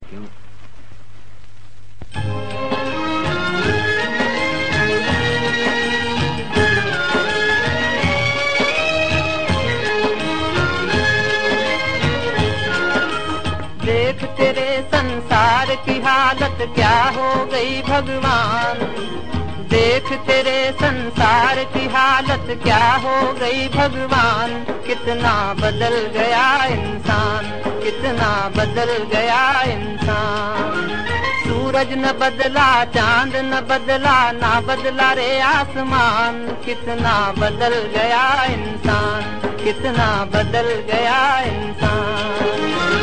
क्यों? देख तेरे संसार की हालत क्या हो गई भगवान, देख तेरे संसार की हालत क्या हो गई भगवान। कितना बदल गया इंसान, कितना बदल गया इंसान। सूरज न बदला, चांद न बदला, ना बदला रे आसमान। कितना बदल गया इंसान, कितना बदल गया इंसान।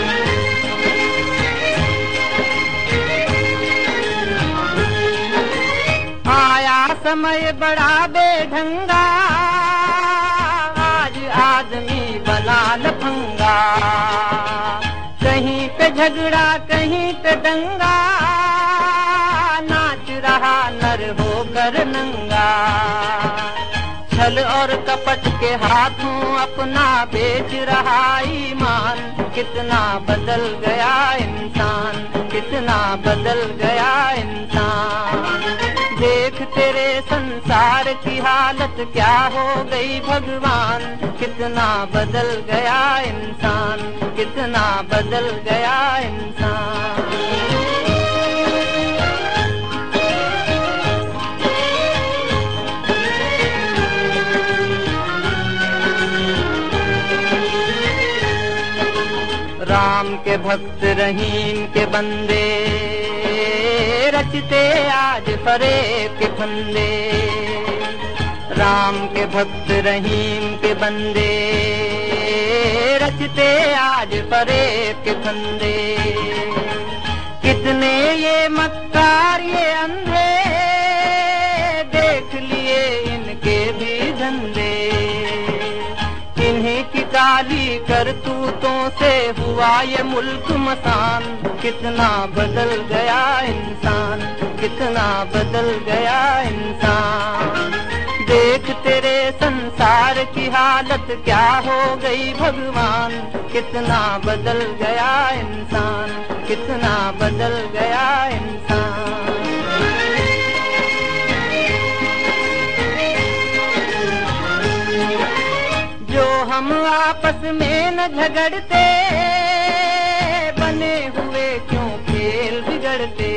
आया समय बड़ा बेढंगा, आज आदमी बना लफंगा। कहीं पे झगड़ा कहीं पे दंगा, नाच रहा नर होकर नंगा। छल और कपट के हाथों अपना बेच रहा ईमान। कितना बदल गया इंसान, कितना बदल गया इंसान। देख तेरे संसार की हालत क्या हो गई भगवान। कितना बदल गया इंसान, कितना बदल गया इंसान। राम के भक्त रहीम के बंदे, रचते आज फरेब के फंदे। राम के भक्त रहीम के बंदे, रचते आज फरेब के फंदे। कितने ये मक्कार ये अंधे, देख लिए इनके भी धंधे। इन्हीं की काली करतूतों से हुआ ये मुल्क मसान। कितना बदल गया इंसान, कितना बदल गया इंसान। देख तेरे संसार की हालत क्या हो गई भगवान। कितना बदल गया इंसान, कितना बदल गया इंसान। जो हम आपस में न झगड़ते, बने हुए क्यों खेल बिगड़ते।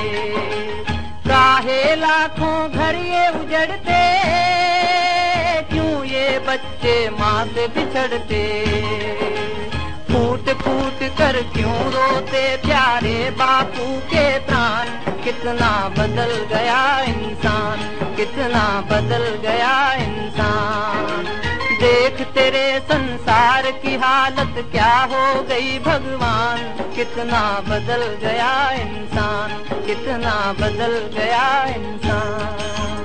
काहे लाखों घर ये उजड़ते, क्यों ये बच्चे माँ से बिछड़ते। फूट फूट कर क्यों रोते प्यारे बापू के प्राण। कितना बदल गया इंसान, कितना बदल गया इंसान। देख तेरे संसार की हालत क्या हो गई भगवान। कितना बदल गया इंसान, कितना बदल गया इंसान।